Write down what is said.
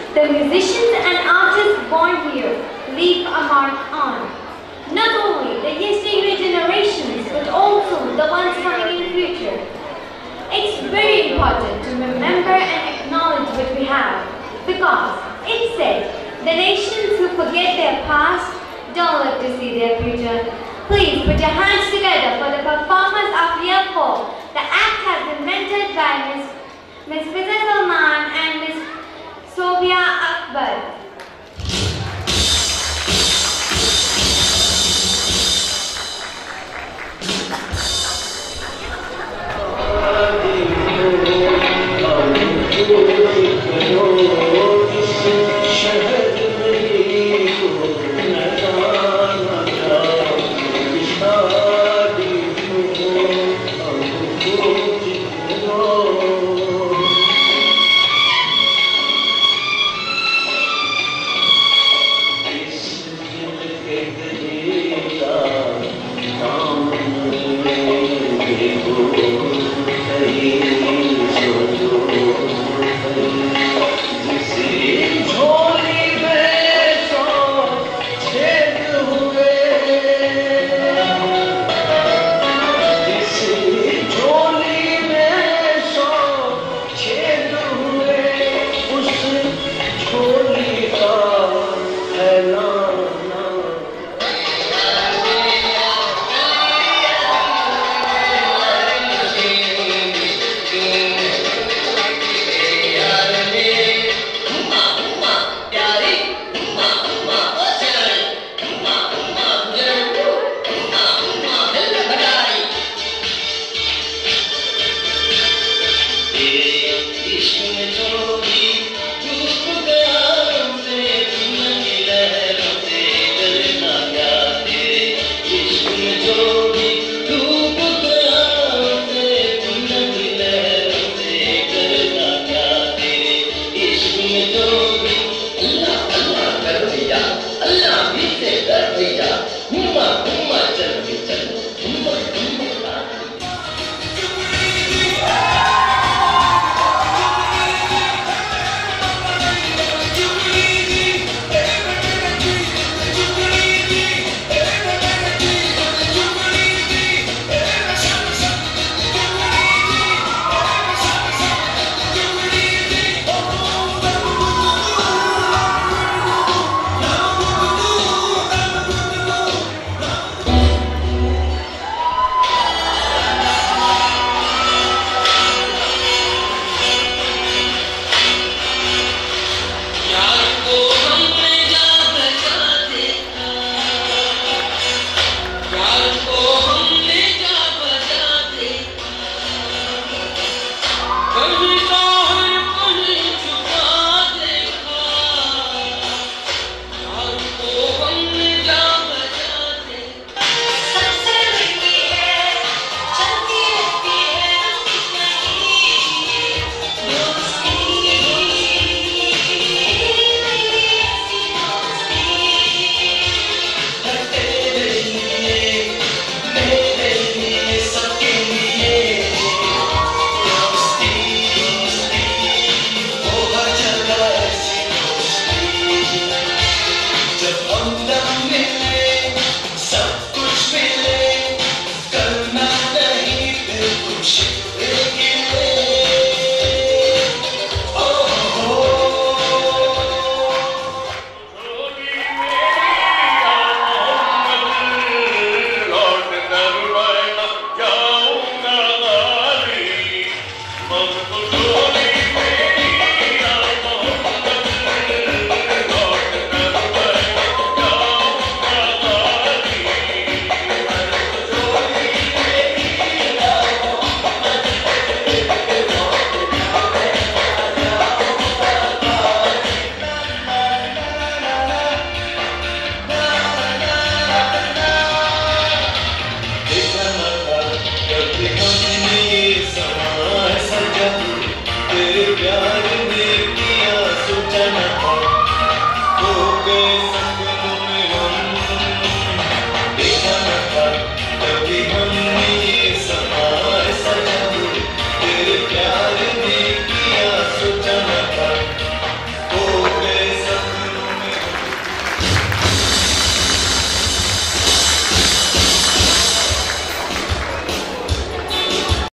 The musicians and artists born here leave a mark on not only the yesteryear generations but also the ones coming in the future. It's very important to remember and acknowledge what we have because it said the nations who forget their past don't live to see their future. Please put your hands together for the performance of Year 4. The act has been mentored by Ms. Physical